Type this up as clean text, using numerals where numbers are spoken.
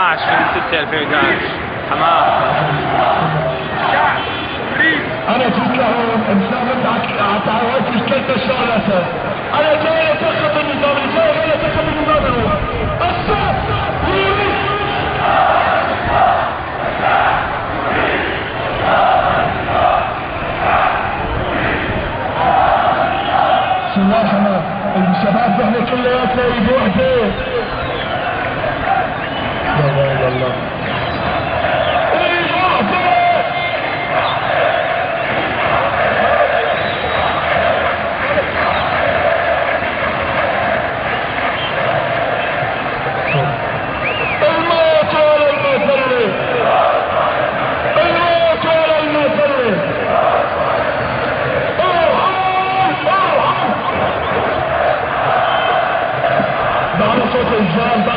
12/6/2011 حماه. انا جيت لهم مسافه تعودت 3 شغلات. انا جاي اتخذ النظام الجاي، ولا اتخذ النظام الاول. الصف سواحنا الشباب احنا كلياتنا يد وحده. لا اله الا الله. صوت الجان